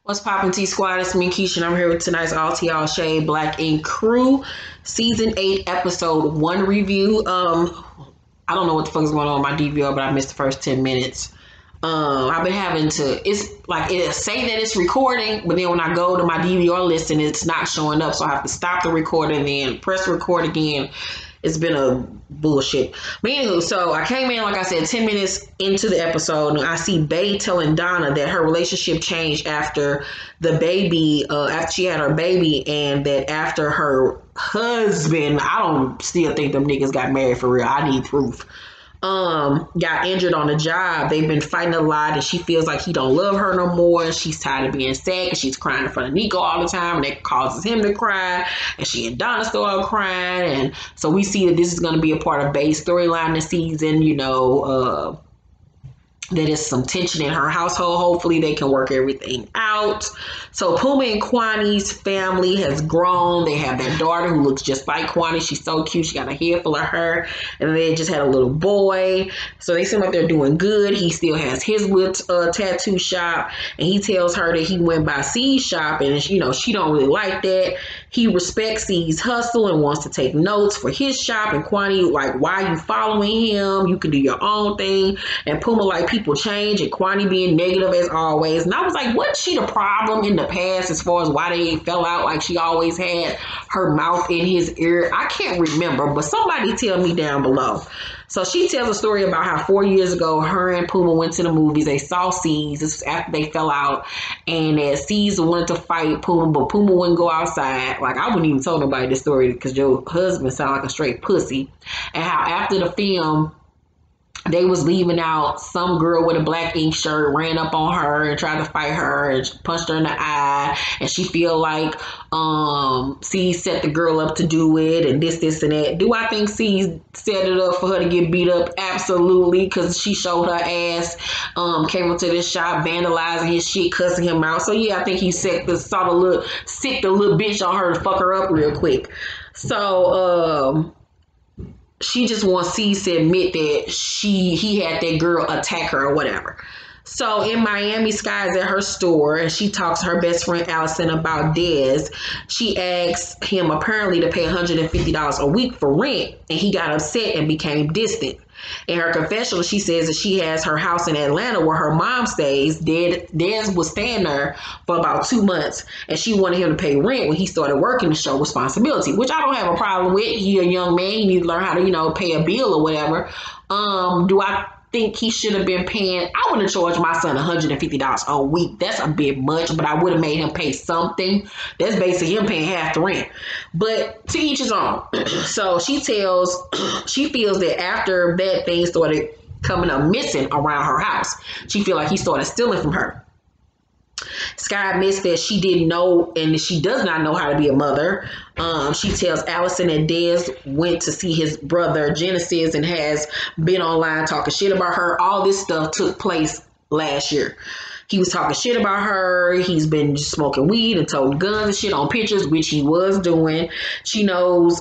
What's poppin' T Squad? It's me, Keisha, and I'm here with tonight's All Tea All Shade Black Ink Crew Season 8, Episode 1 review. I don't know what the fuck is going on with my DVR, but I missed the first 10 minutes. I've been having to, it's like it say that it's recording, but then when I go to my DVR list and it's not showing up, so I have to stop the recording, then press record again. It's been a bullshit. But anywho, so I came in, like I said, 10 minutes into the episode, and I see Bay telling Donna that her relationship changed after the baby, after she had her baby, and that after her husband, I don't still think them niggas got married for real. I need proof. Got injured on the job. They've been fighting a lot, and she feels like he don't love her no more, and she's tired of being sad because she's crying in front of Nico all the time, and that causes him to cry, and she and Donna start crying, and so we see that this is going to be a part of Bay's storyline this season, that is some tension in her household. Hopefully they can work everything out. So Puma and Kwani's family has grown. They have that daughter who looks just like Kwani. She's so cute. She got a head full of her. And they just had a little boy. So they seem like they're doing good. He still has his little tattoo shop. And he tells her that he went by C's shop. And, she don't really like that. He respects C's hustle and wants to take notes for his shop. And Kwani, like, why are you following him? You can do your own thing. And Puma, like, people change, and Kwani being negative as always. And I was like, wasn't she the problem in the past as far as why they fell out? Like, she always had her mouth in his ear. I can't remember, but somebody tell me down below. So she tells a story about how 4 years ago, her and Puma went to the movies. They saw C's. This was after they fell out. And that C's wanted to fight Puma, but Puma wouldn't go outside. Like, I wouldn't even tell nobody this story because your husband sound like a straight pussy. And how after the film, they was leaving out, some girl with a black ink shirt ran up on her and tried to fight her and punched her in the eye, and she feel like C set the girl up to do it and this and that. Do I think C set it up for her to get beat up? Absolutely, because she showed her ass, came up to this shop vandalizing his shit, cussing him out. So yeah, I think he sicked the little bitch on her to fuck her up real quick. So she just wants C to admit that he had that girl attack her or whatever. So in Miami, Sky's at her store, and she talks to her best friend Allison about Dez. She asks him apparently to pay $150 a week for rent, and he got upset and became distant. In her confessional, she says that she has her house in Atlanta where her mom stays. Dez was staying there for about 2 months, and she wanted him to pay rent when he started working to show responsibility, which I don't have a problem with. He a young man. He needs to learn how to, pay a bill or whatever. Do I think he should have been paying? I wouldn't have charged my son $150 a week. That's a bit much, but I would have made him pay something. That's basically him paying half the rent. But to each his own. So she feels that after that thing started coming up missing around her house, she feel like he started stealing from her. Sky admits that she didn't know, and she does not know how to be a mother. She tells Allison that Dez went to see his brother Genesis and has been online talking shit about her. All this stuff took place last year. He was talking shit about her. He's been smoking weed and toting guns and shit on pictures, which he was doing. She knows,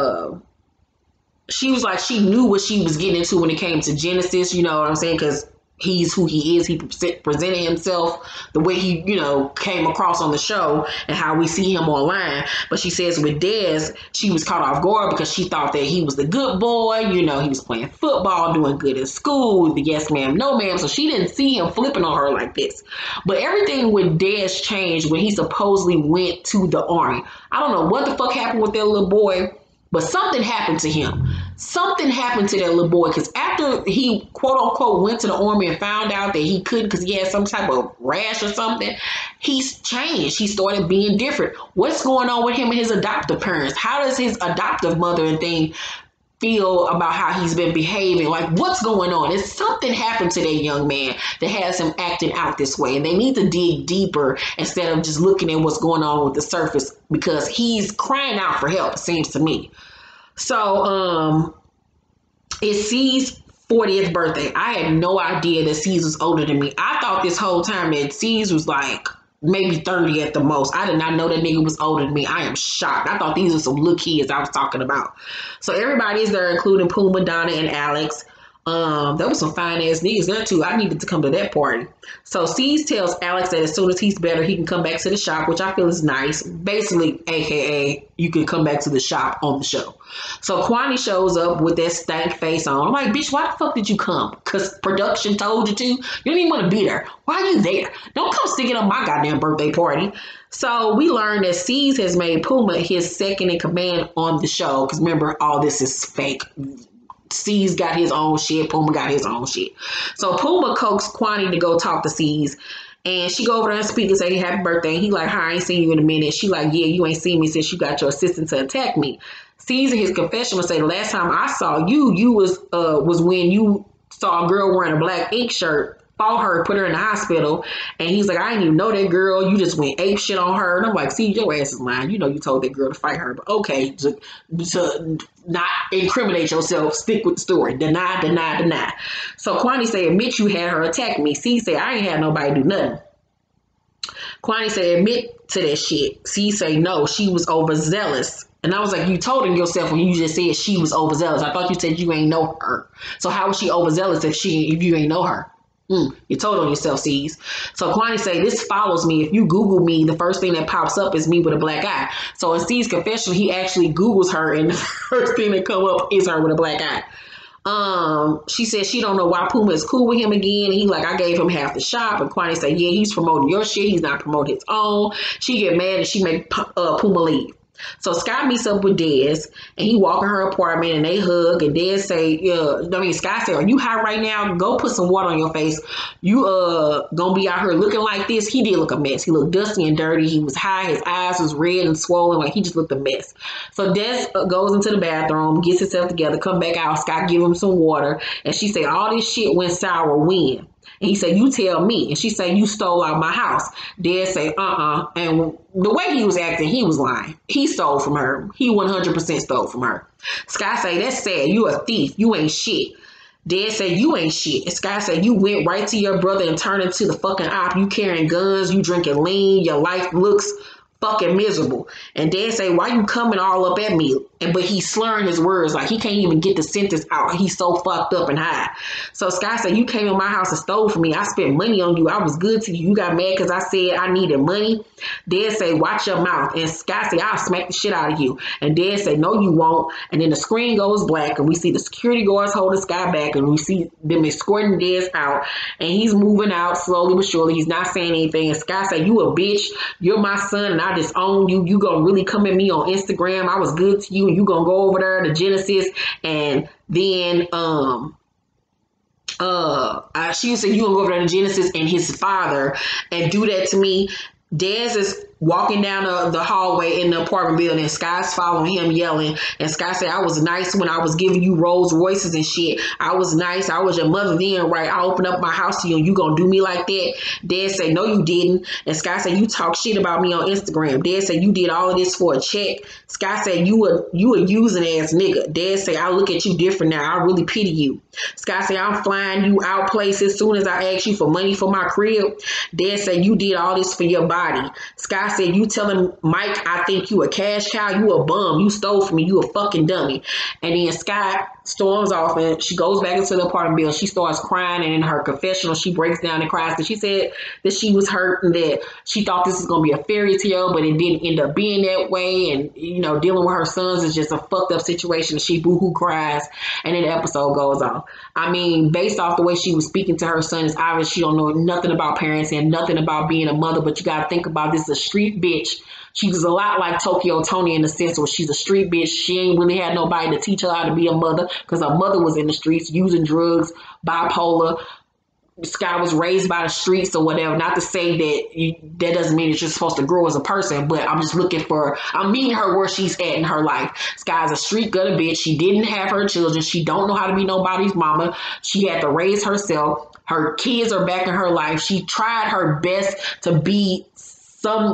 she was like, she knew what she was getting into when it came to Genesis, you know what I'm saying? Because he's who he is. He presented himself the way he, came across on the show and how we see him online. But she says with Dez, she was caught off guard because she thought that he was the good boy. He was playing football, doing good in school, the yes ma'am, no ma'am. So she didn't see him flipping on her like this. But everything with Dez changed when he supposedly went to the army. I don't know what the fuck happened with that little boy, but something happened to him. Something happened to that little boy, because after he, quote unquote, went to the army and found out that he couldn't because he had some type of rash or something, he's changed. He started being different. What's going on with him and his adoptive parents? How does his adoptive mother and thing feel about how he's been behaving? Like, what's going on? It's something happened to that young man that has him acting out this way, and they need to dig deeper instead of just looking at what's going on with the surface, because he's crying out for help, it seems to me. So it's C's 40th birthday. I had no idea that C's was older than me. I thought this whole time that C's was like maybe 30 at the most. I did not know that nigga was older than me. I am shocked. I thought these were some little kids I was talking about. So everybody is there, including Puma, Donna, and Alex. There was some fine ass niggas there too. I needed to come to that party. So C's tells Alex that as soon as he's better, he can come back to the shop, which I feel is nice. Basically, AKA, you can come back to the shop on the show. So Kwani shows up with that stank face on. I'm like, bitch, why the fuck did you come? Because production told you to? You don't even want to be there. Why are you there? Don't come sticking up my goddamn birthday party. So we learned that C's has made Puma his second in command on the show. Because remember, all this is fake. C's got his own shit. Puma got his own shit. So Puma coaxed Kwani to go talk to C's. And she go over there and speak and say, happy birthday. And he like, hi, I ain't seen you in a minute. She like, yeah, you ain't seen me since you got your assistant to attack me. C's in his confession will say, the last time I saw you was when you saw a girl wearing a black ink shirt, fought her, put her in the hospital. And he's like, I didn't even know that girl. You just went ape shit on her. And I'm like, see, your ass is lying. You know you told that girl to fight her. But okay, to not incriminate yourself, stick with the story. Deny. So Kwani say, admit you had her attack me. C say, I ain't had nobody do nothing. Kwani say, admit to that shit. C say, no, she was overzealous. And I was like, you told him yourself when you just said she was overzealous. I thought you said you ain't know her. So how was she overzealous if you ain't know her? You told on yourself, C's. So Kwani say, this follows me. If you Google me, the first thing that pops up is me with a black eye. So in C's confession, he actually Googles her, and the first thing that come up is her with a black eye. She said she don't know why Puma is cool with him again. And he like, I gave him half the shop. And Kwani say, yeah, he's promoting your shit. He's not promoting his own. She get mad and she make Puma leave. So Sky meets up with Dez and he walk in her apartment and they hug and Dez say, Sky say, are you high right now? Go put some water on your face. You gonna be out here looking like this. He did look a mess. He looked dusty and dirty. He was high. His eyes was red and swollen. Like he just looked a mess. So Dez goes into the bathroom, gets himself together, come back out. Sky give him some water and she say, all this shit went sour when? And he said, you tell me. And she said, you stole out my house. Dad say, And the way he was acting, he was lying. He stole from her. He 100% stole from her. Sky say, that's sad. You a thief. You ain't shit. Dad said, you ain't shit. And Sky said, you went right to your brother and turned into the fucking op. You carrying guns. You drinking lean. Your life looks fucking miserable. And Dad say, why you coming all up at me? But he's slurring his words, like he can't even get the sentence out. He's so fucked up and high. So Sky said, you came in my house and stole from me. I spent money on you. I was good to you. You got mad because I said I needed money. Dad say, watch your mouth. And Sky say, I'll smack the shit out of you. And Dad say, no, you won't. And then the screen goes black and we see the security guards holding Sky back and we see them escorting Dad out. And he's moving out slowly but surely. He's not saying anything. And Sky say, you a bitch. You're my son and I disown you. You gonna really come at me on Instagram. I was good to you. And you gonna go over there to Genesis and then she said you gonna go over there to Genesis and his father and do that to me. Dez is walking down the hallway in the apartment building. Sky's following him yelling. And Sky said, I was nice when I was giving you Rolls Royces and shit. I was nice. I was your mother then, right? I opened up my house to you and you gonna do me like that? Dad said, no, you didn't. And Sky said, you talk shit about me on Instagram. Dad said, you did all of this for a check. Sky said, you a using ass nigga. Dad said, I look at you different now. I really pity you. Sky said, I'm flying you out places as soon as I ask you for money for my crib. Dad said, you did all this for your body. Sky said, you telling Mike I think you a cash cow, you a bum, you stole from me, you a fucking dummy. And then Sky storms off and she goes back into the apartment building. She starts crying and in her confessional she breaks down and cries because she said that she was hurt and that she thought this was going to be a fairy tale, but it didn't end up being that way. And dealing with her sons is just a fucked up situation. She boohoo cries and then the episode goes on. I mean, based off the way she was speaking to her son, it's obvious she don't know nothing about parenting and nothing about being a mother, but you got to think about this as a street bitch. She was a lot like Tokyo Toni in the sense where she's a street bitch. She ain't really had nobody to teach her how to be a mother because her mother was in the streets using drugs, bipolar. Sky was raised by the streets or whatever. Not to say that doesn't mean that you're supposed to grow as a person, but I'm just I'm meeting her where she's at in her life. Sky's a street gutter bitch. She didn't have her children. She don't know how to be nobody's mama. She had to raise herself. Her kids are back in her life. She tried her best to be some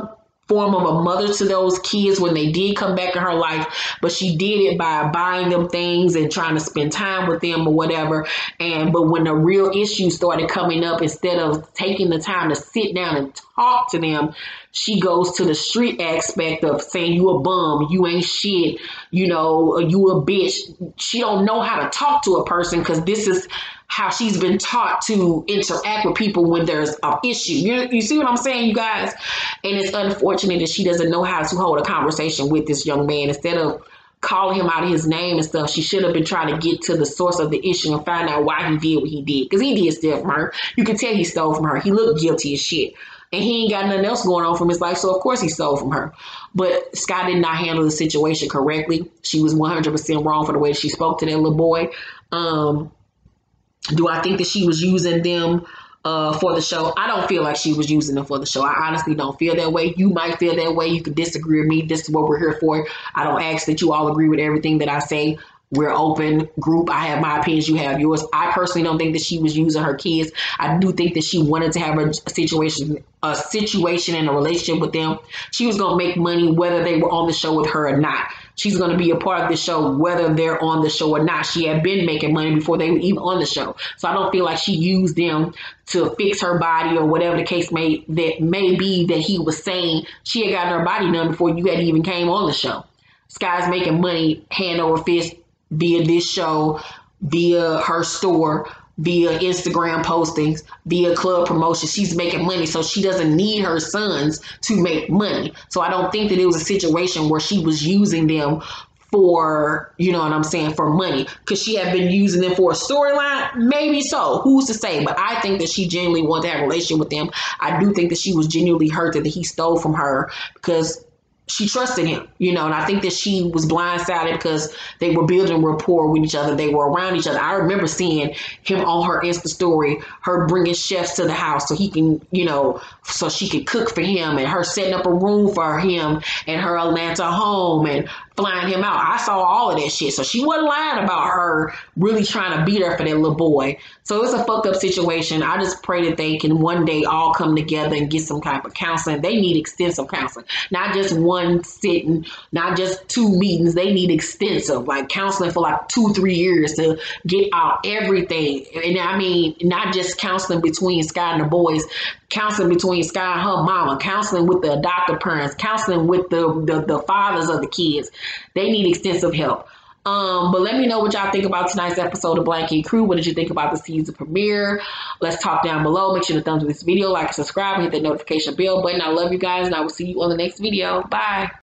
form of a mother to those kids when they did come back in her life, but she did it by buying them things and trying to spend time with them or whatever. But when the real issues started coming up, instead of taking the time to sit down and talk to them, she goes to the street aspect of saying you a bum, you ain't shit, you know, you a bitch. She don't know how to talk to a person because this is how she's been taught to interact with people when there's an issue. You see what I'm saying, you guys? And it's unfortunate that she doesn't know how to hold a conversation with this young man. Instead of calling him out of his name and stuff, she should have been trying to get to the source of the issue and find out why he did what he did. Because he did steal from her. You can tell he stole from her. He looked guilty as shit. And he ain't got nothing else going on from his life, so of course he stole from her. But Sky did not handle the situation correctly. She was 100% wrong for the way she spoke to that little boy. Do I think that she was using them for the show? I don't feel like she was using them for the show. I honestly don't feel that way. You might feel that way. You could disagree with me. This is what we're here for. I don't ask that you all agree with everything that I say. We're open group. I have my opinions. You have yours. I personally don't think that she was using her kids. I do think that she wanted to have a situation and a relationship with them. She was going to make money whether they were on the show with her or not. She's going to be a part of the show whether they're on the show or not. She had been making money before they were even on the show. So I don't feel like she used them to fix her body or whatever the case may be that he was saying. She had gotten her body done before you had even came on the show. Sky's making money hand over fist via this show, via her store, via Instagram postings, via club promotion. She's making money, so she doesn't need her sons to make money. So I don't think that it was a situation where she was using them for, you know what I'm saying, for money. Because she had been using them for a storyline, maybe so. Who's to say? But I think that she genuinely wanted to have a relationship with them. I do think that she was genuinely hurt that he stole from her because she trusted him, you know, and I think that she was blindsided because they were building rapport with each other. They were around each other. I remember seeing him on her Insta story, her bringing chefs to the house so he can, you know, so she could cook for him, and her setting up a room for him and her Atlanta home and flying him out. I saw all of that shit. So she wasn't lying about her really trying to beat her for that little boy. So it's a fucked up situation. I just pray that they can one day all come together and get some type of counseling. They need extensive counseling, not just one sitting, not just 2 meetings. They need extensive, like counseling for like 2-3 years to get out everything. And I mean, not just counseling between Sky and the boys, counseling between Sky and her mama, counseling with the adoptive parents, counseling with the fathers of the kids. They need extensive help. But let me know what y'all think about tonight's episode of Blanket Crew. What did you think about the season premiere? Let's talk down below. Make sure to thumbs up this video, like and subscribe, and hit that notification bell button. I love you guys, and I will see you on the next video. Bye.